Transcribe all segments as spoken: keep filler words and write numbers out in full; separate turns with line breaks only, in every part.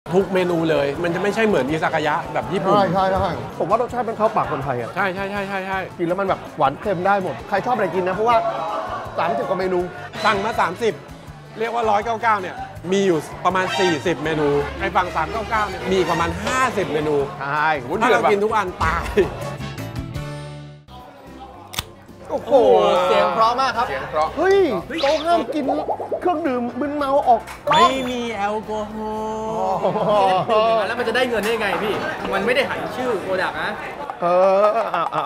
ทุกเมนูเลยมันจะไม่ใช่เหมือนอิซากายะแบบญี่ปุ่น
ใช่ใช่ใช่ผมว่ารสชาติมันเข้าปากคนไทยอ่ะ
ใช่ใช่ใช่ใช่ใช่
กินแล้วมันแบบหวานเค็มได้หมดใครชอบอะไรกินนะเพราะว่าสามสิบกว่าเมนู
สั่งมาสามสิบเรียกว่าหนึ่งร้อยเก้าสิบเก้าเนี่ยมีอยู่ประมาณสี่สิบเมนูไอ้ฝั่งสามร้อยเก้าสิบเก้าเนี่ยมีประมาณห้าสิบเมนู
ใช่
ถ้าเรากินทุกอันตาย
โอ้โห
เสียงเพราะมากครับเสียงเพราะ
เฮ้ยเขาห้ามกินเครื่องดื่มมึนเมาออก
ไม่มีแอลกอฮอล์แล้วมันจะได้เงินได้ไงพี่มันไม่ได้หายชื่อโปรดักต์นะ
เออเอาเอา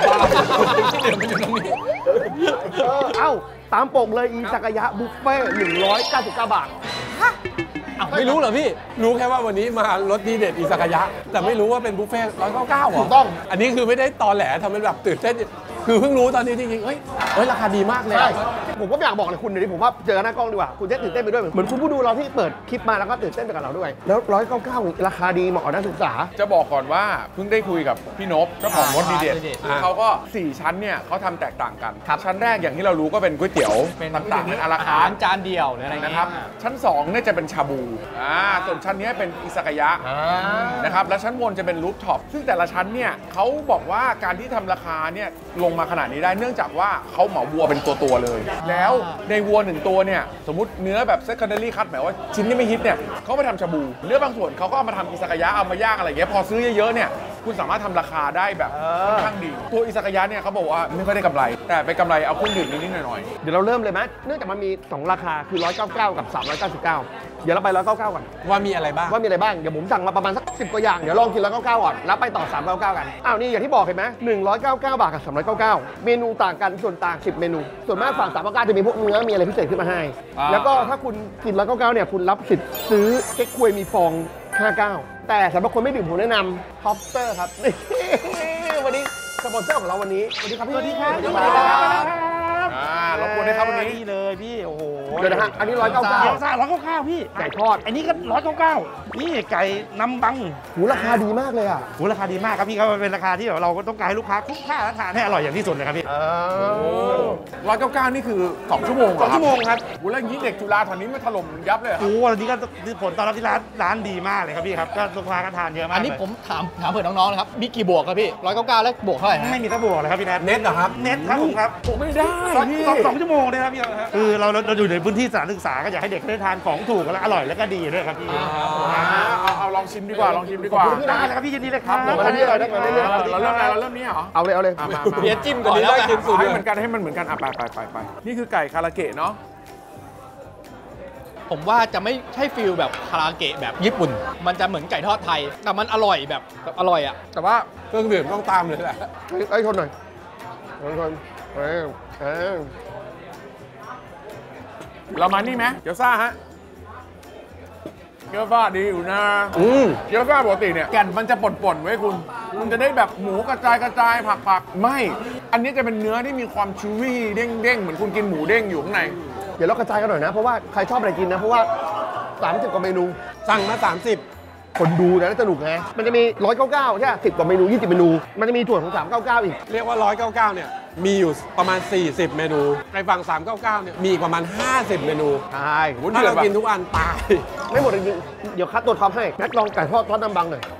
เอ้าตามปกเลยอีซากายะบุฟเฟ่หนึ่งร้อยเก้าสิบเก้าบาท
ไม่รู้เหรอพี่รู้แค่ว่าวันนี้มารสดีเด็ดอิซากายะแต่ไม่รู้ว่าเป็นบุฟเฟ่หนึ่งร้อยเก้าสิบเก้าหรอ
ถูกต้อง
อันนี้คือไม่ได้ตอแหลทำเป็นแบบตื่นเต้นคือเพิ่งรู้ตอนนี้จริงๆเฮ้ยเฮ้ยราคาดีมากเลย
ใช่ผมก็อยากบอกเลยคุณเดี๋ยวนี้ผมว่าเจอหน้ากล้องดีกว่าคุณจะตื่นเต้นไปด้วยเหมือนคุณผู้ดูเราที่เปิดคลิปมาแล้วก็ตื่นเต้นไปกับเราด้วยแล้วหนึ่งร้อยเก้าสิบเก้าราคาดีเหมาะกับนักศึกษา
จะบอกก่อนว่าเพิ่งได้คุยกับพี่นพเจ้าของรสดีเด็ดเขาก็สี่ชั้นเนี่ยเขาทำแตกต่างกันชั้นแรกอย่างที่เรารู้ก็เป็นก๋วยเตี๋ยวต่างๆเป็นอาราคาร์ท
จานเดียวอะไร
นะครับชั้นสองเนี่ยจะเป็นชาบูอ่าส่วนชั้นนี้เป็นอิซากายะนะครับและชั้นบนจะเป็นรูฟท็อปซึ่งแต่ละชั้นเนี่ยเขาบอกว่าการที่ทำราคาเนี่ยลงมาขนาดนี้ได้เนื่องจากว่าเขาเหมาวัวเป็นตัวตัวเลยแล้วในวัวหนึ่งตัวเนี่ยสมมติเนื้อแบบ secondary cut หมายว่าชิ้นที่ไม่ฮิตเนี่ยเขาไปทำชาบูเนื้อบางส่วนเขาก็เอามาทำอิซากายะเอามาย่างอะไรเงี้ยพอซื้อเยอะๆเนี่ยคุณสามารถทำราคาได้แบบค่อนข้างดีตัวอิซากายะเนี่ยเขาบอกว่าไม่ค่อยได้กำไรแต่ไปกำไรเอาเครื่องดื่มนิดๆหน่อย
ๆเดี๋ยวเราเริ่มเลยไหมเนื่องจากมันมีสองราคาคือหนึ่งร้อยเก้าสิบเก้ากับสามร้อยเก้าสิบเก้าเดี๋ยวเราไปหนึ่งร้อยเก้าสิบเก้าก่อน
ว่ามีอะไรบ้าง
ว่ามีอะไรบ้างเดี๋ยวผมสั่งมาประมาณสักสิบกว่าอย่างเดี๋ยวลองกินหนึ่งร้อยเก้าสิบเก้าก่อนแล้วไปต่อสามร้อยเก้าสิบเก้ากันอ้าวนี่อย่างที่บอกเห็นไหมหนึ่งร้อยเก้าสิบเก้าบาทกับสามร้อยเก้าสิบเก้าเมนูต่างกันส่วนต่างสิบเมนูส่วนมากฝั่งสามร้อยเก้าสิบเก้าจะมีพวกเนื้อมีอะไรพิเศษขึ้นมาให้แล้วก็ถ้าคุณกินหนึ่งร้อยเก้าสิบเก้าเนี่ยคุณรับสิทธิ์ซื้อเก๊กควยมีฟองห้าสิบเก้าแต่สำหรับคนไม่ดื่มผมแนะนำท็อปเตอร์ครับวันนี้สปอนเซอร์ของเราวันนี้สวัสดีครับพี่สวัสดีครับสวัสดีครับ
อ่ารบกวนได้ครับวันนี้
เลยพี่โอ้โห
เดี๋ยวนะฮะอันนี้หนึ่งร้อยเก้าสิบเก้า
เกี๊ยวซ่าหนึ่งร้อยเก้าสิบเก้าพี่
ไก่ทอด
อันนี้ก็หนึ่งร้อยเก้าสิบเก้านี่ไก่น้ำบัง
หูราคาดีมากเลยอ่ะ
หูราคาดีมากครับพี่เขาเป็นราคาที่เราก็ต้องการให้ลูกค้าคุ้มค่าและทานให้อร่อยอย่างที่สุดเลยครับพี่
หนึ่งร้อยเก้าสิบเก้านี่คือสองชั่วโมง
สองชั่วโมงครับ
หูแล้วอย่างนี้เด็กจุฬาแถวนี้มาถล่มยับเลย
โอ้วันนี้ก็ผลตอบรับที่ร้านร้านดีมากเลยครับพี่ครับก็ลูกค้าก็ทานเยอะมาก
อันนี้ผมถามถามเผื่อน้องๆนะครับมีกี่บวกครับพี่หนึ่งร้อยเก้าสิบเก้าแล้วบวกเท่าไหร่
ไม่มีตะบวกเลยครับพี่แนท
เน็ตเหรอครับ
เน็ตครับผมครับ
ผมไม่ได้
สองสองชั่วโมงเลยครับพี่คือเราเราอยู่ในพื้นที่สถานศึกษาก็อยากให้เด็กได้ทานของถูกและอร่อยและก็ดีด้วยครับพี่
เอาเอาลองชิมดีกว่าลองชิมดีกว่า
ได้เลยครับพี่ยินดีเลยครับ
เราเริ่มได้ไหม
เราเริ่มอะไรเราเริ่มนี้เหรอ
เอาเลยเอาเลย
เบียร์จิ้มก่อนแล้ว
กินสูตรให้เหมือนกันให้มันเหมือนกันอ่ะไปไปไปไปนี่คือไก่คาราเกะเนาะ
ผมว่าจะไม่ใช่ฟิลแบบคาราเกะแบบญี่ปุ่นมันจะเหมือนไก่ทอดไทยแต่มันอร่อยแบบอร่อยอ่ะแต่ว่า
เครื่องดื่มต้องตามเลยแหละ
ไอ้ชนหน่อยชนชนเออเออ
เรามานี่ไหมเกี๊ยวซ่าฮะเกี๊ยวซ่าดีอยู่นะเกี๊ยวซ่าปกติเนี่ยแก่นมันจะป่นๆไว้คุณมันจะได้แบบหมูกระจายกระจายผักๆไม่อันนี้จะเป็นเนื้อที่มีความชูวี่เด้งๆเหมือนคุณกินหมูเด้งอยู่ข้างใน
เดี๋ยวเรากระจายกันหน่อยนะเพราะว่าใครชอบอะไรกินนะเพราะว่าสามสิบกว่าเมนู
สั่งมาสามสิบ
คนดูนะสนุกไงมันจะมีหนึ่งร้อยเก้าสิบเก้าใช่สิบกว่าเมนูยี่สิบเมนูมันจะมีส่วนของสามร้อยเก้าสิบเก้าอีก
เรียกว่าหนึ่งร้อยเก้าสิบเก้าเนี่ยมีอยู่ประมาณสี่สิบเมนูในฝั่งสามร้อยเก้าสิบเก้าเนี่ยมีประมาณห้าสิบเมนู
ใช่
ถ้าเรากินทุกอันตาย
ไม่หมดจริงๆเดี๋ยวคัดตัวท็อปให้แม็กลองไก่ทอดทอดน้ำบังหน่อย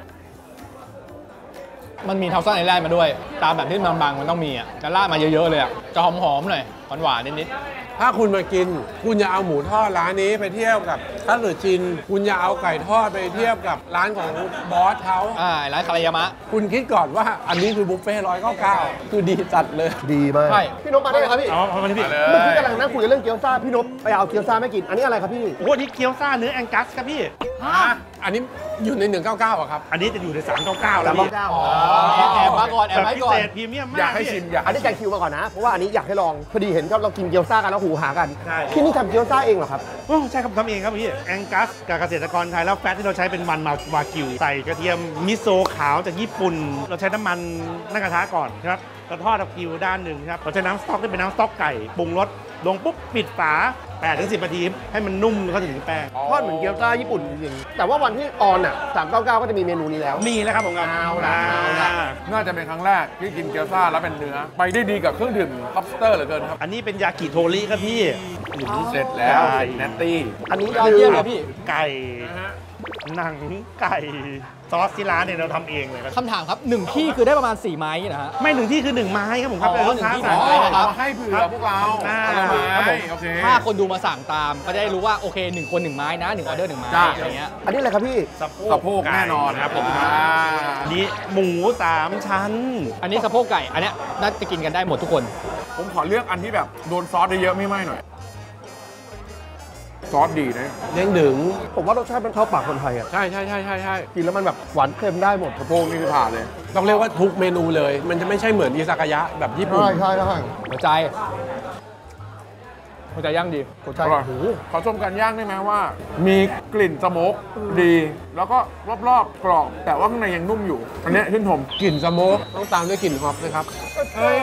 มันมีเทาซ่าในแร่มาด้วยตามแบบที่น้ำบังมันต้องมีอ่ะจะราดมาเยอะๆเลยอ่ะจะหอมๆหน่อยหวานๆนิด
ๆถ้าคุณมากินคุณอย่าเอาหมูทอดร้านนี้ไปเทียบกับคัตสึจินคุณอย่าเอาไก่ทอดไปเทียบกับร้านของบอสเขา
อ่าร้านคารายามะ
คุณคิดก่อนว่าอันนี้คือบุฟเฟ่ต์หนึ่งร้อยเก้าสิบเก้าคือดีจัดเลย
ดีมาก
ใช่
พี่นพมาได้ไหมครับพี่
อ๋อมาได้พี่
เมื่อกี้กำลังนั่งคุยเรื่องเกี๊ยวซ่าพี่นพไปเอาเกี๊ยวซ่าไม่กินอันนี้อะไรครับพี่
โอ้นี่เกี๊ยวซ่าเนื้อแองกัสครับพี่
อันนี้อยู่ในหนึ่งร้อยเก้าสิบเก้าอ่ะครับ
อันนี้จะอยู่ในสามร้อยเก้าสิบเก้าแล้วพี่
แอบมาก่อนแอบมาก่อน
พรีเมียมมาก
อยากให้ชิมอยาก
อันนี้แจกคิวมาก่อนนะเพราะว่าอันนี้อยากให้ลองพอดีเห็นเรากินเกี๊ยวซ่ากันแล้วหูหากันที่นี่ทำเกี๊ยวซ่าเองเหรอครับ
โอ้ใช่ครับทำเองครับพี่แองกัสกับเกษตรกรไทยแล้วแฟตที่เราใช้เป็นมันวากิวใส่กระเทียมมิโซะขาวจากญี่ปุ่นเราใช้น้ำมันนั่งกระทะก่อนครับเราทอดกับกิวด้านหนึ่งครับเราใช้น้ำสต๊อกที่เป็นน้ำสต๊อกไก่ปรุงรสลงปุ๊บปิดฝาแปดถึงสิบนาทีให้มันนุ่มแล้วก็ถึงแป้ง
ทอดเหมือนเกี๊ยวซ่าญี่ปุ่นจริงแต่ว่าวันที่ออนอ่ะสามเก้าเก้าก็จะมีเมนูนี้แล้ว
มีแล้วครับผม
เอาละ
น่าจะเป็นครั้งแรกที่กินเกี๊ยวซ่าแล้วเป็นเนื้อไปได้ดีกับเครื่องดื่มท็อปสเตอร์เหลือเกินครับ
อันนี้เป็นยากิโทริครับพี่
เสร็จแล้วเนตตี้
อันนี้
ยอดเยี่ยมเลยพี่
ไก่หนังไก่ซอสที่ร้านเนี่ยเราทำเองเลยครับ
คำถามครับหนึ่งที่คือได้ประมาณสี่ไม้นะฮะ
ไม่หนึ่งที่คือหนึ่งไม้ครับผมครับ
อ๋อ
เป็นลูกค้า
หนึ่งที่
สั่ง
อ๋อ
ไป
เอามาให้เผื่อพวกเรา
อ่า
เอามา
ครับผม
โอเค
ถ้าคนดูมาสั่งตามก็จะได้รู้ว่าโอเคหนึ่งคนหนึ่งไม้นะหนึ่งออเดอร์หนึ่งไม้
จ้ะ
อะไรเงี้ย
อันนี้อะไรครับพี่
สะโพก
สะโพกแน่นอน
ครับผม
อ่า
อันนี้หมูสามชั้น
อันนี้สะโพกไก่อันเนี้ยน่าจะกินกันได้หมดทุกคน
ผมขอเลือกอันที่แบบโดนซอสเยอะๆไม่ไหม้หน่อยซอสดีนะ
เด้งดึง
ผมว่ารสชาติมันเข้าปากคนไทยอ่ะ
ใช่ใช่ใช่ใช่ใช่
กินแล้วมันแบบหวานเค็มได้หมด
สะโพกนี่คือผ่านเลย
ต้องเรียกว่าทุกเมนูเลย มันจะไม่ใช่เหมือนอิซากายะแบบญี่ปุ่น
ใช่ใช่ใช่
หัวใจหัวใจย่างดี
หัวใจ
อร่อย
โอ้โห
ขอชมการย่างได้ไหมว่า มีกลิ่นสโมกดี แล้วก็รอบๆกรอบ แต่ว่าข้างในยังนุ่มอยู่ อันเนี้ยชื่นชม
กลิ่นสโมกต้องตามด้วยกลิ่นฮอปนะครับ
เฮ้ย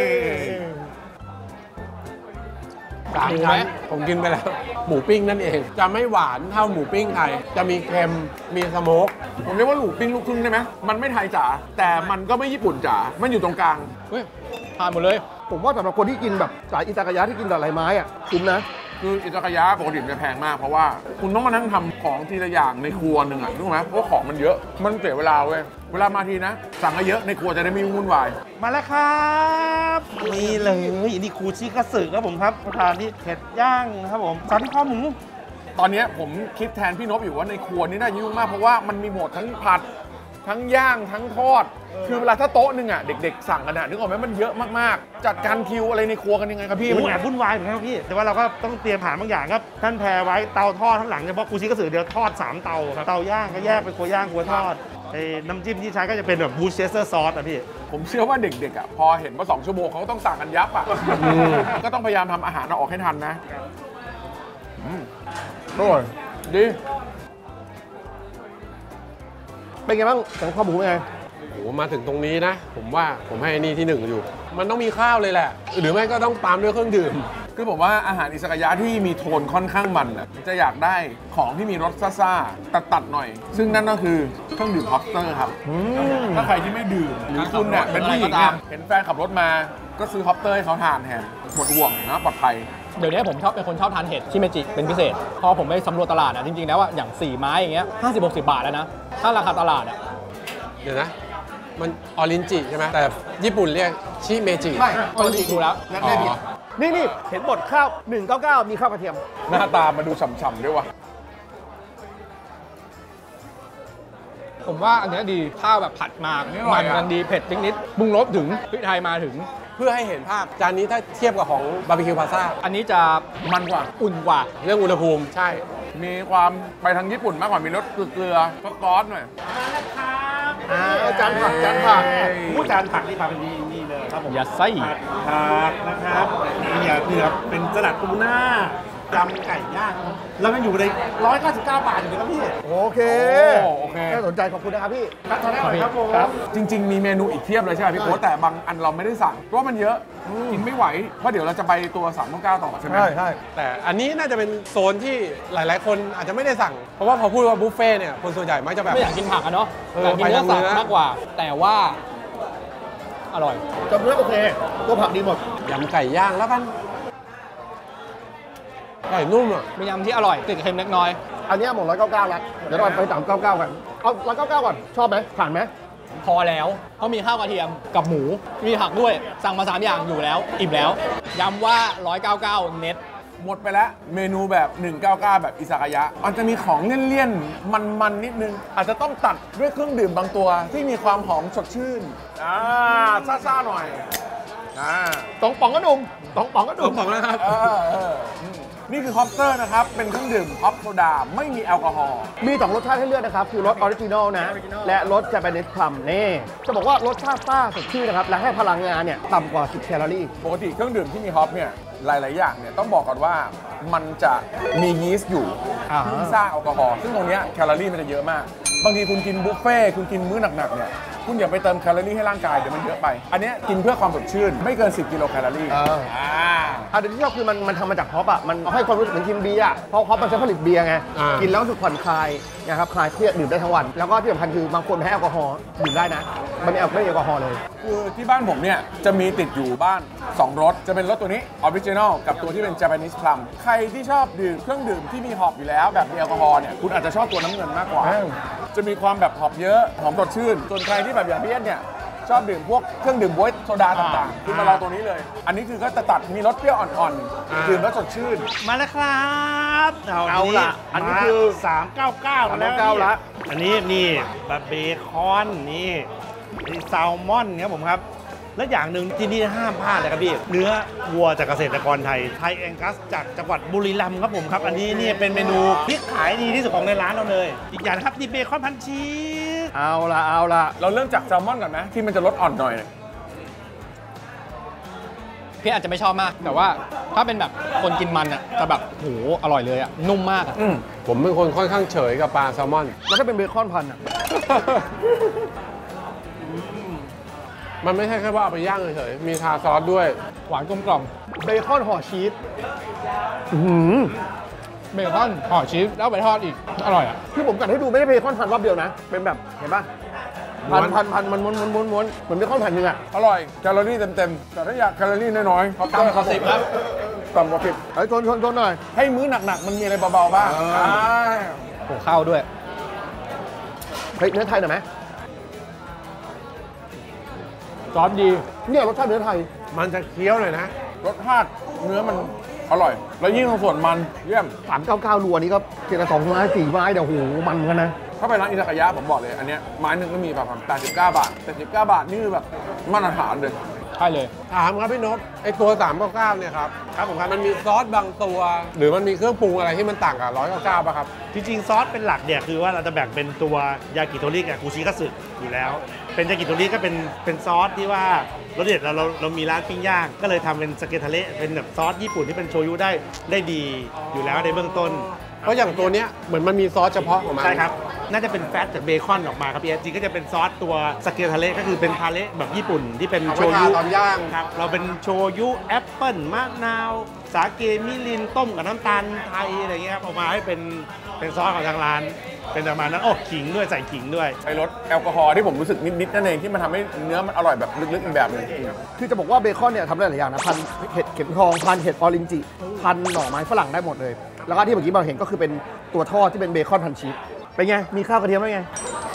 สาม
หมูไหม
ชั้นผมกินไปแล้ว หมูปิ้งนั่นเอง จะไม่หวานเท่าหมูปิ้งไทย จะมีเค็มมีสโมก
ผมเรียกว่าหลูปิ้งลูกครึ่งได้ไหมมันไม่ไทยจ๋าแต่มันก็ไม่ญี่ปุ่นจ๋ามันอยู่ตรงกลาง
เฮ้ยทานหมดเลย
ผมว่าสำหรับคนที่กินแบบสายอิซากายะที่กินแต่หลายไม้อ่ะคุ้มนะ
คืออิซากายะปกติมันจะแพงมาก เพราะว่าคุณต้องมานั่งทำของทีละอย่างในครัวหนึ่งอ่ะรู้ไหมเพราะว่าของมันเยอะมันเสียเวลาเว้ยเวลามาทีนะ สั่งมาเยอะในครัวจะได้ไม่วุ่นวาย
มาแล้วครับนี่เลยนี่คูชิคัตสึครับผมครับประธานที่เผ็ดย่างนะครับผมสันคอหมู
ตอนเนี้ยผมคิดแทนพี่นพอยู่ว่าในครัวนี่น่ายุ่งมากเพราะว่ามันมีหมดทั้งผัด ทั้งย่างทั้งทอด คือเวลาถ้าโต๊ะหนึ่งอ่ะเด็กๆสั่งกันอ่ะนึกออกไหมมันเยอะมากๆ จัดการคิวอะไรในครัวกันยังไงครับพี่
มันแอบวุ่นวายเหมือนกันครับพี่ แต่ว่าเราก็ต้องเตรียมอาหารบางอย่างครับ ท่านแพรไว้เตาทอดข้างหลังเฉพาะคูชิคัตสึเดียวทอดสามเตาครับ เตาย่างก็แยกเป็นครัวย่างครัวทอดไอ้น้ำจิ้มที่ใช้ก็จะเป็นแบบบูชเชสเตอร์ซอสอะพี่
ผมเชื่อว่าเด็กๆอ่ะพอเห็นว่าสองชั่วโมงเขาก็ต้องสั่งกันยับอ่ะก็ต้องพยายามทำอาหารออกให้ทันนะอืมอร่อยดี
เป็นไงบ้างสันคอหมูเป็นไง
โอ้โหมาถึงตรงนี้นะ ผมว่าผมให้อันนี้ที่หนึ่งอยู่ มันต้องมีข้าวเลยแหละ หรือไม่ก็ต้องตามด้วยเครื่องดื่ม
คือผมว่าอาหารอิซากายะที่มีโทนค่อนข้างมันอ่ะจะอยากได้ของที่มีรสซ่าๆตัดๆหน่อย ซึ่งนั่นก็คือเครื่องดื่มฮอปสเตอร์ครับถ้าใครที่ไม่ดื่มหรือคุณเนี่ยเป็นผู้หญิงเนี่ยเห็นแฟนขับรถมาก็ซื้อฮอปสเตอร์ให้เขาทานแทนหมดห่วงนะปลอดภัย
เดี๋ยวนี้ผมชอบเป็นคนชอบทานเห็ดชิเมจิเป็นพิเศษ พอผมไปสำรวจตลาดอ่ะจริงๆแล้วอ่ะอย่างสี่ไม้อย่างเงี้ยห้าสิบหกสิบบาทแล้วนะ ถ้าราคาตลาดอ่ะ
เดี๋ยวนะ มันออรินจิใช่ไหมแต่ญี่ปุ่นเรียกชิเมจิ
ไม่
ต้องดูแล้ว
แล้วได้ผิดนี่นี่เห็นบทข้าวหนึ่งเก้าเก้ามีข้าวกระเทียม
หน้าตามาดูฉ่ำๆด้วยว่ะ
ผมว่าอันเนี้ยดีข้าวแบบผัดมาก
นี่อร่
มั
อย
น
อะ
กันดีเผ็ดนิดๆปรุงรสถึงพริกไทยมาถึง
เพื่อให้เห็นภาพ จานนี้ถ้าเทียบกับของบาร์บีคิวพาซ่า
อันนี้จะ
มันกว่า
อุ่นกว่า
เรื่องอุณหภูมิใช่
มีความไปทางญี่ปุ่นมากกว่ามีรสเกลือๆก็ซอสหน่อย
อ่าจานผักจานผัก
ผู้จานผักที่พาเป็นนี่นี่เลยครับผม
อย่าไส้
ผัดผักนะครับนี่คือครับเป็นสลัดปูหน้ายำไก่ย่างครับแล้วมันอยู่ในร้อยเก้าสิบเก้าบาทอยู่เลยครับพี่
โอเค
โอ้โอเค
น่าสนใจขอบคุณนะครับพี่
ครับทานได้หน่อยครับผม
จริง ๆ มีเมนูอีกเทียบเลยใช่ไหมพี่โค้ชแต่บางอันเราไม่ได้สั่งเพราะว่ามันเยอะกินไม่ไหว เพราะเดี๋ยวเราจะไปตัวสามเก้าต่อใช่ไหม
ใช่ใช่
แต่อันนี้น่าจะเป็นโซนที่หลาย ๆ คนอาจจะไม่ได้สั่ง เพราะว่าพอพูดว่าบุฟเฟ่ต์เนี่ย คนส่วนใหญ่มักจะแบบ
ไม่อยากกินผักอะเนาะ
เออ
อยากกินเนื้อ
ไปทาง
สัตว์
เนื้อ
มากกว่า แต่ว่าอร่อย
จำเนื้อโอเค ตัวผักดีหมด
ยำไก่ย่างแล้วกัน ไก่นุ่มอ่ะ
เป็นยำที่อร่อยติดเค็มเล็กน้อย
อันนี้หมดร้อยเก้าเก้าแล้ว เดี๋ยวเราไปสามเก้าเก้ากัน เอาร้อยเก้าเก้าก่อน ชอบไหมผ่านไหม
พอแล้วเพราะมีข้าวกระเทียมกับหมู มีผักด้วย สั่งมาสามอย่างอยู่แล้ว อิ่มแล้วย้ำว่าร้อยเก้าเก้าเน็ต
หมดไปแล้วเมนูแบบหนึ่งเก้าเก้าแบบอิซากายะมันจะมีของเลี่ยนๆมันๆนิดนึง อาจจะต้องตัดด้วยเครื่องดื่มบางตัว ที่มีความหอมสดชื่นอ่าซ่าๆหน่อยอ่า
สองป๋องก็หนุ่มสองป๋องก็หนุ่ม
ผมนะครับ
เออเอออืมนี่คือฮอปสเตอร์นะครับ เป็นเครื่องดื่มฮอปโซดาไม่มีแอลกอฮอล์
มีสองรสชาติให้เลือกนะครับ คือรสออริจินอลนะ และรสจาปานิสพลัมนี่จะบอกว่ารสชาติซ่าสดชื่นนะครับ และให้พลังงานเนี่ยต่ำกว่า สิบ แคลอรี่
ปกติเครื่องดื่มที่มีฮอปเนี่ยหลาย ๆ อย่างเนี่ยต้องบอกก่อนว่ามันจะมียีสต์อยู่
อ่า
ที่สร้างแอลกอฮอล์ซึ่งตรงเนี้ยแคลอรี่มันจะเยอะมาก บางทีคุณกินบุฟเฟ่ต์คุณกินมื้อหนัก ๆ เนี่ยคุณอย่าไปเติมแคลอรี่ให้ร่างกายเดี๋ยวมันเยอะไป อันเนี้ยกินเพื่อความสดชื่นไม่เกิน สิบ กิโลแคลอรี่
เออ
อ่า
อันที่ชอบคือมันมันทำมาจากฮอปอ่ะ มันให้ความรู้สึกเหมือนกินเบียร์อะเพราะฮอปมันใช้ผลิตเบียร์ไง
อ่ากิ
กินแล้วรู้สึกผ่อนคลายนะครับคลายเครียดดื่มได้ทั้งวัน แล้วก็ที่สำคัญคือบางคนแพ้แอลกอฮอล์ดื่มได้นะมันไม่เอาไม่มีแอลกอฮอล์เลย
คือที่บ้านผมเนี่ยจะมีติดอยู่บ้านสองรสจะเป็นรสตัวนี้ออริจินอลกับตัวที่เป็น Japanese Plum ใครที่ชอบดื่มเครื่องดื่มที่มีหอบอยู่แล้วแบบมีแอลกอฮอล์เนี่ยคุณอาจจะชอบตัวน้ำเงินมากกว่า จะมีความแบบหอมเยอะหอมสดชื่นส่วนใครที่แบบอย่างพี่เอ็ดเนี่ยชอบดื่มพวกเครื่องดื่มบ๊วยโซดาต่างๆคุณมาลองตัวนี้เลย อันนี้คือก็จะตัดมีรสเปรี้ยวอ่อนๆดื่มแล้วสดชื่น
มาแล้วครับ
เอาล่ะอันนี้คือ
สามเก้าเก้าแล้ว
สามเก้าเก้าละ
อันนี้นี่บะเบคอนนี่นี่แซลมอนครับผมครับ และอย่างหนึ่งที่นี่ห้ามพลาดเลยครับพี่เนื้อวัวจากเกษตรกรไทยไทยแองกัสจากจังหวัดบุรีรัมย์ครับผมครับ อันนี้นี่เป็นเมนูที่ขายดีที่สุดของในร้านเราเลย อีกอย่างนะครับนี่เบคอนพันชีส
เอาละเอาละ
เราเริ่มจากแซลมอนก่อนไหมที่มันจะรสอ่อนหน่อย
พี่อาจจะไม่ชอบมาก แต่ว่าถ้าเป็นแบบคนกินมันอ่ะจะแบบโหอร่อยเลยอ่ะนุ่มมากอ่ะ
อืม
ผมเป็นคนค่อนข้างเฉยกับปลาแซลมอน
แล้วถ้าเป็นเบคอนพันอ่ะ
มันไม่ใช่แค่ว่าเอาไปย่างเฉยๆมีทาซอสด้วย
หวานกลมกล่อม
เบคอนห่อชีสอื้อหือ
เบคอนห่อชีสแล้วไปทอดอีกอร่อยอ่ะ
ที่ผมกัดให้ดูไม่ได้เบคอนพันรอบเดียวนะ เป็นแบบเห็นปะพัน
ม้วน
พันพันมันม้วนม้วนม้วนม้วนเหมือนเบคอนพันหนึ่งอ่ะ
อร่อยแคลอรี่เต็มๆแต่ถ้าอยากแคลอรี่น้อยๆ
ต่ำกว่าสิบครับ
ต่ำกว่าสิบ
ไอ้ชนชนชนหน่อย
ให้มื้อหนักๆมันมีอะไรเบาๆบ้าง
เออ
อ่า
โหข้าวด้วย
เฮ้ยเนื้อไทยหน่อยไหม
ซอสดี
เนี่ยรสชาติเนื้อไทย
มันจะเคี้ยวเลยนะ
รสชาติเนื้อมันอร่อย แล้วยิ่งตรงส่วนมันเยี่ยม
สามเก้าเก้ารัวนี้ก็เจ็ดละสองไม้สี่ไม้เดี๋ยวโหมันเหมือนกันนะ
ถ้าไปร้านอิซากายะผมบอกเลย อันเนี้ยไม้หนึ่งก็มีประมาณแปดสิบเก้าบาทแปดสิบเก้าบาทนี่คือแบบมาตรฐานเลย
ใช่เลย
ถามครับพี่นพไอตัวสามเก้าเก้าเนี่ยครับครับผมครับมันมีซอสบางตัว หรือมันมีเครื่องปรุงอะไรที่มันต่างกับร้อยเก้าเก้าป่ะครับ
จริงๆ ซอสเป็นหลักเนี่ยคือว่าเราจะแบ่งเป็นตัวยากิโทริกับคูชิคัตสึอยู่แล้ว เป็นยากิโทริก็เป็นเป็นซอสที่ว่ารสเด็ดเราเราเรามีร้านปิ้งย่าง ก็เลยทำเป็นสเกทาเละเป็นแบบซอสญี่ปุ่นที่เป็นโชยุได้ได้ดีอยู่แล้วในเบื้องต้น
เพราะอย่างตัวเนี้ยเหมือนมันมีซอสเฉพาะของมัน
ใช่ครับ น่าจะเป็นแฟตจากเบคอนออกมาครับพี่เอจริงก็จะเป็นซอสตัวสเกทาเละก็คือเป็นทาเละแบบญี่ปุ่นที่เป็น
เอา
โช
ไว้ทา
ยุ
ตอนย่าง
ครับเราเป็นโชยุแอปเปิลมะนาว สาเกมิรินต้มกับน้ำตาลไทยอะไรเงี้ยครับออกมาให้เป็นเป็นซอสของทางร้าน เป็นประมาณนั้นโอ้ขิงด้วยใส่ขิงด้วย
ไอรสแอลกอฮอล์ที่ผมรู้สึกนิดๆนั่นเองที่มันทำให้เนื้อมันอร่อยแบบลึกๆอีกแบบหนึง
คือจะบอกว่าเบคอนเนี่ยทำได้หลายอย่างนะพันเห็ดเข็มทองพันเห็ดออรินจิพันหน่อไม้ฝรั่งได้หมดเลย แล้วก็ที่เมื่อกี้เราเห็นก็คือเป็นตัวทอดที่เป็นเบคอนพันชีสเป็นไงมีข้าวกระเทียมไหมไง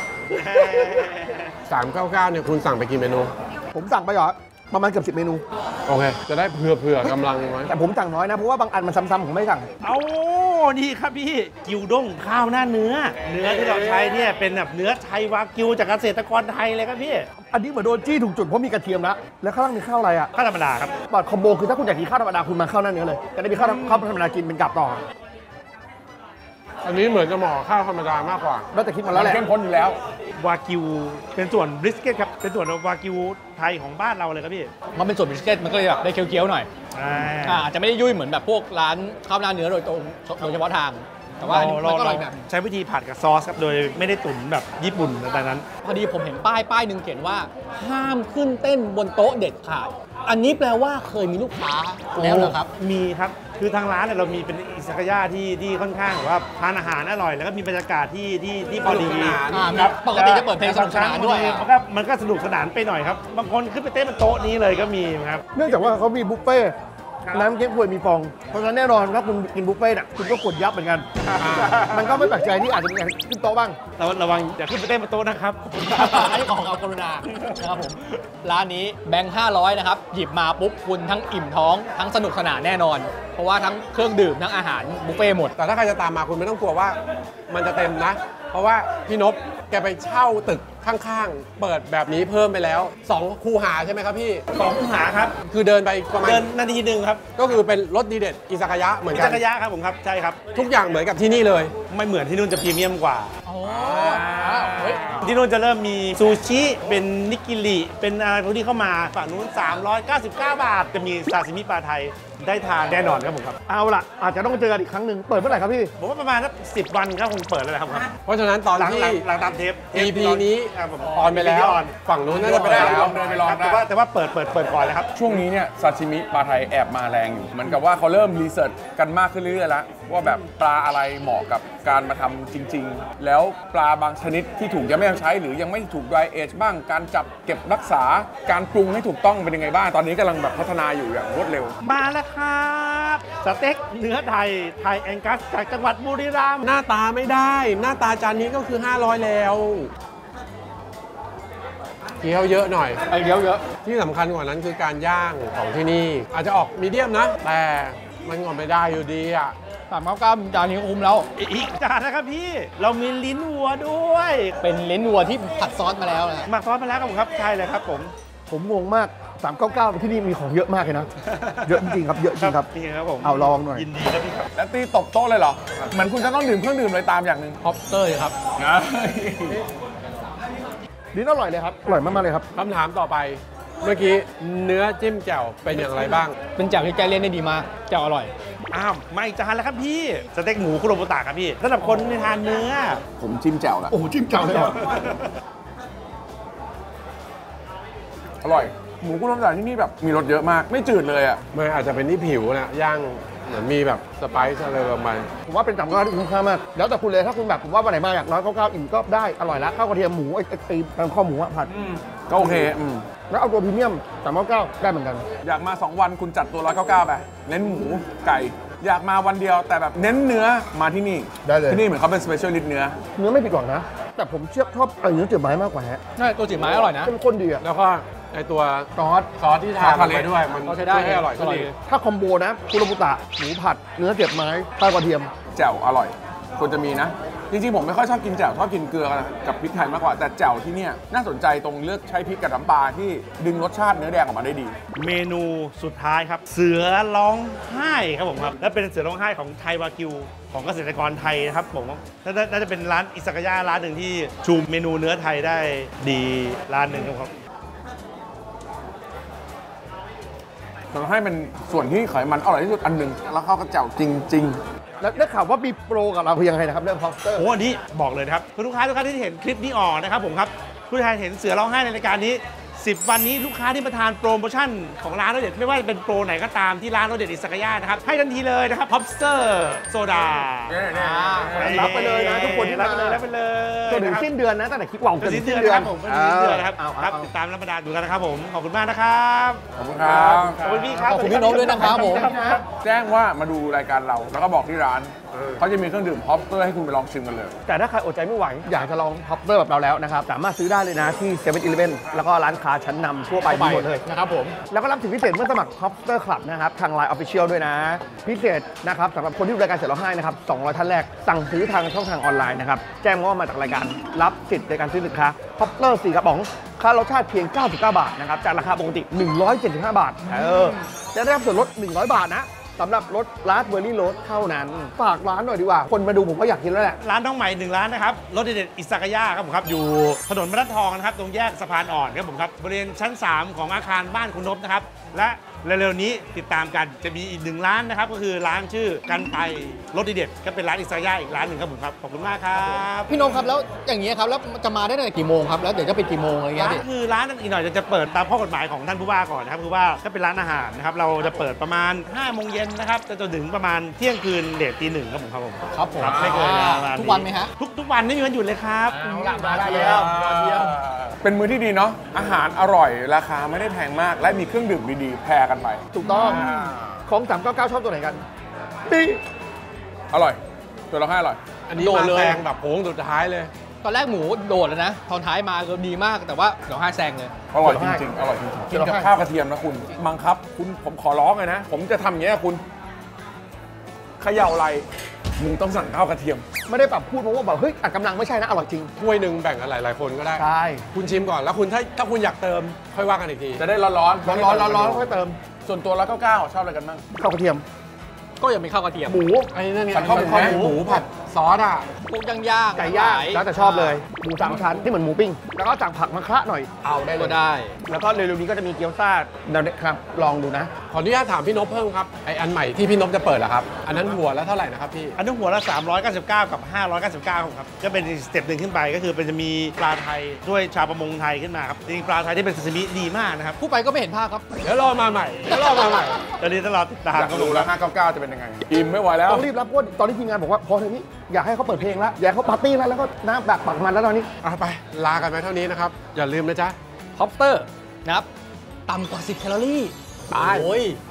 สามเก้าเก้าเนี่ยคุณสั่งไปกี่เมนู
ผมสั่งไปเหรอประมาณเกือบสิบเมนู
โอเค จะได้เผื่อเผื่อกำลังไว้
แต่ผมสั่งน้อยนะเพราะว่าบางอันมันซ้ำๆผมไม่สั่ง
เอานี่ครับพี่กิวด้งข้าวหน้าเนื้อ เนื้อที่เราใช้เนี่ยเป็นแบบเนื้อไทยวากิวจากเกษตรกรไทยเลยครับพี่
อันนี้เหมือนโดนจี้ถูกจุดเพราะมีกระเทียมแล้วแล้วข้างล่างมีข้าวอะไรอ่ะ
ข้าวธรรมดาครับ
บัตรคอมโบคือถ้าคุณอยากกินข้าวธรรมดาคุณมาข้าวหน้าเนื้อเลยจะได้มีข้าวข้าวธรรมดากินเป็นกับต่อ
อันนี้เหมือนจะเหมาะกับข้าวธรรมดามากกว่า
แล้วแต่คิดมาแล้วแหละ
เข้มข้นอยู่แล้ว
วากิวเป็นส่วนบริสเกตครับเป็นส่วนวากิวไทยของบ้านเราเลยครับพี่
มันเป็นส่วนบิสเกตมันก็เลยแบบได้เคี้ยวๆหน่อย
อ่า
อ่าอาจจะไม่ได้ยุ่ยเหมือนแบบพวกร้านข้าวหน้าเนื้อโดยตรงโดยเฉพาะทาง แต่ว่าอันนี้มันก็อร่อยแบบ
ใช้วิธีผัดกับซอสครับโดยไม่ได้ตุ๋นแบบญี่ปุ่นแต่นั้น
พอดีผมเห็นป้ายป้ายหนึ่งเขียนว่า ห้ามขึ้นเต้นบนโต๊ะเด็ดขาด อันนี้แปลว่าเคยมีลูกค้าแล้วเหรอครับ
มีครับคือทางร้านเนี่ยเรามีเป็นอิซากายะที่ที่ค่อนข้างแบบว่าทานอาหารอร่อย แล้วก็มีบรรยากาศที่ที่ที่พอดี
สนุกสนาน
อ่ามีปกติจะเปิดเพลงสนุกสนานด้วย
มันก็มันก็สนุกสนานไปหน่อยครับบางคนขึ้นไปเต้นบนโต๊ะนี้เลยก็มีครับ
เนื่องจากว่าเขามีบุฟเฟ่ต์
ครับ
น้ำเก๊กฮวยมีฟอง เพราะฉะนั้นแน่นอนถ้าคุณกินบุฟเฟ่ต์น่ะคุณก็กดยับเหมือนกัน มันก็ไม่แปลกใจที่อาจจะมีการขึ้นโต๊ะบ้าง
ระวังระวังอย่าขึ้นไปเต้นบนโต๊ะนะครับ
อันนี้ของเอากรุณานะครับผม ร้านนี้แบงค์ห้าร้อยนะครับ หยิบมาปุ๊บคุณทั้งอิ่มท้องทั้งสนุกสนานแน่นอน เพราะว่าทั้งเครื่องดื่มทั้งอาหารบุฟเฟ่ต์หมด
แต่ถ้าใครจะตามมาคุณไม่ต้องกลัวว่ามันจะเต็มนะ เพราะว่าพี่นพแกไปเช่าตึกข้างๆ เปิดแบบนี้เพิ่มไปแล้วสองคูหาใช่ไหมครับพี่
สองหาครับ
คือเดินไปประมาณ
เดินนาทีหนึ่งครับ
ก็คือเป็นรถดีเด็ดอิซากายะเหมือน
อิ
กั
ซาน กายะครับผมครับใช่ครับ
ทุกอย่างเหมือนกับที่นี่เลย
ไม่เหมือนที่นู่นจะพรีเมียมกว่า
อ๋ออ้าวเฮ้ย
ที่นู่นจะเริ่มมีซูชิเป็นนิกิริเป็นอะไรพวกนี้เข้ามาฝั่งนู้นสามร้อยเก้าสิบเก้า บาท จะมีซาซิมิปลาไทยได้ทานแน่นอนครับผมครับ
เอาล่ะ อาจจะต้องเจอกันอีกครั้งหนึ่งเปิดเมื่อไหร่ครับพี่
ผมว่าประมาณสักสิบวันก็คงเปิดแล้วนะครับ
เพราะฉะนั้นตอน
หลัง
ที่
หลังหลังตามเทปเทป
อี พี นี้
ครับผม
ออนไปแล้ว
ออน
ฝั่งนู้นน่าจะไปได้
ล
แล้
อ
ว
งเดินไปลอง
แต่
ได้
ว่าแต่ว่าเปิดเปิดเปิดก่อนเลยครับ
ช่วงนี้เนี่ยซาชิมิปลาไทยแอบมาแรงอยู่เหมือนกับว่าเขาเริ่มรีเสิร์ชกันมากขึ้นเรื่อยๆแล้วว่าแบบปลาอะไรเหมาะกับการมาทำจริง ๆ แล้วปลาบางชนิดที่ถูกยังไม่ใช้หรือยังไม่ถูก dry age บ้างการจับเก็บรักษาการปรุงให้ถูกต้องเป็นยังไงบ้างตอนนี้กำลังแบบพัฒนาอยู่อย่างรวดเร็ว
มาแล้วครับสเต็กเนื้อไทยไทยแองกัสจากจังหวัดบุรีรัมย์
หน้าตาไม่ได้ หน้าตาจานนี้ก็คือ ห้าร้อย แล้วเกี๊ยวเยอะหน่อย
ไอ้เดี๋ยวเยอะ
ที่สำคัญกว่านั้นคือการย่างของที่นี่ อาจจะออกมีเดียมนะ แต่มันก็ไม่ได้อยู่ดีอ่ะ
สามเก้าเก้าจานนี้ก็คุ้มแล้ว
อีกจานนะครับพี่ เรามีลิ้นวัวด้วย
เป็นลิ้นวัวที่ผัดซอสมาแล้วนะ
หมักซอสมาแล้วครับผมครับใช่เลยครับผม
ผมงงมากสามเก้าเก้าที่นี่มีของเยอะมากเลยนะ เยอะจริงๆครับเยอะจริงครับ
นี่ครับผม
เอาลองหน่อย
ยินดีครับพี่ครับ
แล้วตีตบโต๊ะเลยเหรอเหมือนคุณจะต้องดื่มเครื่องดื่มอะไรตามอย่างหนึ่ง
ฮอปเตอร์ครับ
ลิ้นอร่อยเลยครับ อร่อยมากๆเลยครับ
คำถามต่อไป เมื่อกี้เนื้อจิ้มแจ่วเป็นอย่างไรบ้าง
เป็นแจ่วที่แกเล่นได้ดีมากแจ่วอร่อย
อ้าวมาอีกจานแล้วครับพี่สเต็กหมูคุโรบุตะครับพี่สำหรับคนที่ทานเนื้อ
ผมจิ้มแจ่วแล้ว
โอ้โหจิ้มเจ้าเลยครับ
อร่อย หมูกุ้งน้ำใสที่นี่แบบมีรสเยอะมาก ไม่จืดเลยอ่ะ
มันอาจจะเป็นที่ผิวนะย่างเหมือนมีแบบสไปซ์อะไรประมาณ
ผมว่าเป็นสามเก้าเก้าที่คุ้มค่ามาก แล้วแต่คุณเลยถ้าคุณแบบผมว่าวันไหนมาอยากร้อยเก้าเก้าอิ่มก็ได้อร่อยแล้วข้าวกระเทียมหมูไอ้ไอ้ไอ้น้ำข้าวหมูอะผัด
ก็โอเคอืม
แล้วเอาตัวพรีเมียมสามเก้าเก้าได้เหมือนกัน
อยากมา สอง วันคุณจัดตัวหนึ่งร้อยเก้าสิบเก้าไป เน้นหมูไก่ อยากมาวันเดียวแต่แบบเน้นเนื้อมาที่นี่
ได้เลย
ที่นี่เหมือนเขาเป็นสเปเชียลิสต์เนื้อ
เนื้อไม่ผิดหวังนะ แต่ผมเชื่อชอบไอ้เนื้อเจือไม้มากกว่าฮะ
ใช่ตัวจีบไม้อร่อยนะ
เข้มข้นดีอะ
แล้วก็ไอตัว
ซอส
ซอสที่ทาน
ซอสทะ
ลง
เล
ไปด้วย มัน
ก็ใช้ได้
ช่วยให้อร่อยขึ้น
อร่อย
ดี
ถ้าคอมโบนะคุโรบุตะหมูผัด เนื้อเจือไม้ข้าวกระเทียม
แจ่วอร่อยควรจะมีนะ จริงๆ ผมไม่ค่อยชอบกินแจ่วชอบกินเกลือกับพริกไทยมากกว่า แต่แจ่วที่เนี่ยน่าสนใจตรงเลือกใช้พริกกับน้ำปลาที่ดึงรสชาติเนื้อแดงออกมาได้ดี
เมนูสุดท้ายครับ เสือร้องไห้ครับผมครับ และเป็นเสือร้องไห้ของไทยวากิวของเกษตรกรไทยนะครับผมน่าจะน่าจะเป็นร้านอิซากายะร้านหนึ่งที่ชูเมนูเนื้อไทยได้ดีร้านหนึ่งครับ
มันให้เป็นส่วนที่ไขมันอร่อยที่สุดอันหนึ่งแล้วเข้ากับแจ่วจริง
แล้วได้ข่าวว่ามีโปรกับเราคือยังไงนะครับเรื่องพอสเตอร์
โอ้อันนี้บอกเลยนะครับคุณลูกค้าทุกท่านที่เห็นคลิปนี้ออกนะครับผมครับผู้ทานเห็นเสือร้องไห้ในรายการนี้ สิบ วันนี้ลูกค้าที่มาทานโปรโมชั่นของร้านรสเด็ดไม่ว่าจะเป็นโปรไหนก็ตามที่ร้านรสเด็ดอิสกายะนะครับให้ทันทีเลยนะครับพ็อปสเตอร์โซดา
รับไปเลยนะทุกคนที่มา
รับไปเลยรับไปเลย
จนถึงสิ้นเดือนนะตั้งแต่คลิปหวัง
จนถึงสิ้นเดือนนะครับผมจนถึงสิ้นเดือนนะครับ
เอา
ครับ
เอา
ติดตามรับประทานดูกันนะครับผมขอบคุณมากนะครับ
ๆ ขอบคุณครับ
ขอบคุณพี่ครับ
ขอบคุณพี่นกด้วยนะครับผม
แจ้งว่ามาดูรายการเราแล้วก็บอกที่ร้านเขาจะมีเครื่องดื่มฮอปเตอร์ให้คุณไปลองชิมกันเลย
แต่ถ้าใครอดใจไม่ไหว อยากจะลองพ็อปเตอร์แบบเราแล้วนะครับ สามารถซื้อได้เลยนะที่เซเว่นอีเลฟเว่นแล้วก็ร้านค้าชั้นนำทั่วไปมีหมดเลย
นะครับผม
แล้วก็รับสิทธิพิเศษเมื่อสมัคร Hopster Club นะครับ ทาง ไลน์ Official ด้วยนะ พิเศษนะครับสำหรับคนที่ดูรายการเสร็จแล้วให้นะครับสองร้อยท่านแรก สั่งซื้อทางช่องทางออนไลน์นะครับ แจ้งว่ามาจากรายการรับสิทธิ์ในการซื้อสินค้า Hopster สี่กระป๋องค่ารสชาติเพียง เก้าสิบเก้า บาทนะครับ จากราคาปกติ หนึ่งร้อยเจ็ดสิบห้า บาท เออ จะได้รับส่วนลด หนึ่งร้อย บาทนะสำหรับรถราสเบอร์รี่โรสเท่านั้น ฝากร้านหน่อยดีกว่า คนมาดูผมก็อยากกินแล้วแหละ
ร้านน้องใหม่หนึ่งร้านนะครับรสเด็ดอิสากายะครับผมครับอยู่ถนนบรรทัดทองนะครับตรงแยกสะพานอ่อนครับผมครับบริเวณชั้น สาม ของอาคารบ้านคุณนพนะครับและเร็วๆนี้ติดตามกันจะมีอีกหนึ่งร้านนะครับก็คือร้านชื่อกันไปรสเด็ดก็เป็นร้านอิสากายะอีกร้านหนึ่งครับผมครับขอบคุณมากครับ
พี่นกครับแล้วอย่างนี้ยครับแล้วจะมาได้ตั้งแต่กี่โมงครับแล้วเดี๋ยวจะปิดกี่โมงอะไรเงี้ย
ร้าน
พี่
คือร้านอีกหน่อยจะจะเปิดตามข้อกฎหมายของท่านผู้ว่าก่อนนะครับคือว่าถ้าเป็นร้านอาหารนะครับเราจะเปิดประมาณห้าโมงเย็นนะครับจนถึงประมาณเที่ยงคืนเดทตีหนึ่งครับผมครับผม
ครับผม
ไม่เกินเวลาประมาณ
ทุกวันไหมฮะ
ทุกทุกวันไม่มีวันหยุดเลยครับ
มาได้แล้ว
เป็นมื้อที่ดีเนาะอาหารอร่อยราคาไม่ได้แพงมาก และมีเครื่องดื่มดีๆแพรกันไป
ถูกต้องของสามเก้าเก้าชอบตัวไหนกันดี
อร่อย ตัวเราให้อร่อย
อันนี้
โดด
มา
เลย
แซงแบบโค้งสุดท้ายเลย
ตอนแรกหมูโดดแล้วนะตอนท้ายมาก็ดีมากแต่ว่าเดี๋ยวห้าแซงเลย
อร่อยจริงๆ อร่อยจริงๆ กินกับข้าวกระเทียมนะคุณบังคับ คุณผมขอร้องเลยนะ ผมจะทำอย่างนี้ยคุณเขย่าอะไร มึงต้องสั่งข้าวกระเทียม
ไม่ได้แบบพูดเพราะว่าแบบเฮ้ยอัดกำลังไม่ใช่นะ อร่อยจริง
ถ้วยหนึ่งแบ่งกันหลายๆคนก็ได้
ใช่
คุณชิมก่อนแล้วคุณถ้าถ้าคุณอยากเติมค่อยว่ากันอีกที
จะได้ร้อนๆ
ร้อนร้อนร้อนร้อนค่อยเติม
ส่วนตัวร้อยเก้าเก้าชอบอะไรกันบ้าง
ข้าวกระเทียม
ก็ยังมีข้าวกระเทียม
หมู
ไอ้นั่นไง
ผัดข้าวหมู
หมูผัดซอสอ่ะ
พวกย่างๆ
ไก่ย่าง
ทั้หล
แล้วแต่ชอบเลยหมูสามชั้นที่เหมือนหมูปิ้งแล้วก็สั่งผักมาคละหน่อยเอาได้เล
ก็
ย
ได้
แล้วก็เร็วๆนี้ก็จะมีเกี๊ยวซ่าเดี๋ยวครับลองดูนะ
ขออนุญาตถามพี่นพเพิ่มครับไออันใหม่ที่พี่นพจะเปิดเหรอครับ อันนั้นหัวแล้วเท่าไหร่นะครับพี่
อันนี้หัวละ สามร้อยเก้าสิบเก้า กับ ห้าร้อยเก้าสิบเก้า ครับก็เป็นอีกสเต็ปหนึ่งขึ้นไปก็คือเป็นจะมีปลาไทยด้วยชาวประมงไทยขึ้นมาครับจริงๆปลาไทยที่เป็นซาซิมิดีมากนะครับ
ผู้ไปก็ไม่เห็นภาพครับ
เดี๋ยวรอมาใหม่เดี๋ยวรอมาใหม่
ตอนนี้ต้องรอติดตาม
อยากรู้แล้วห้าเก้าเก้าจะเป็นยังไงอิ่มไม่ไหวแล้ว
ต้องรีบรับเพราะว่าตอนนี้ทีมงานบอกว่าพอเถอะพี่อยากให้เขาเปิดเพลงแล้วอยากให้เขาปาร์ตี้แล้วแล้วก็น้ำแบบปักมันแล้วตอนนี้
เอาไปลากันไปเท่านี้นะครับ อย่าลืมนะจ๊ะ
ท็อปเตอร์นะครับ ต่ำกว่า สิบ แคลอรี่
ตาย
โอ้ย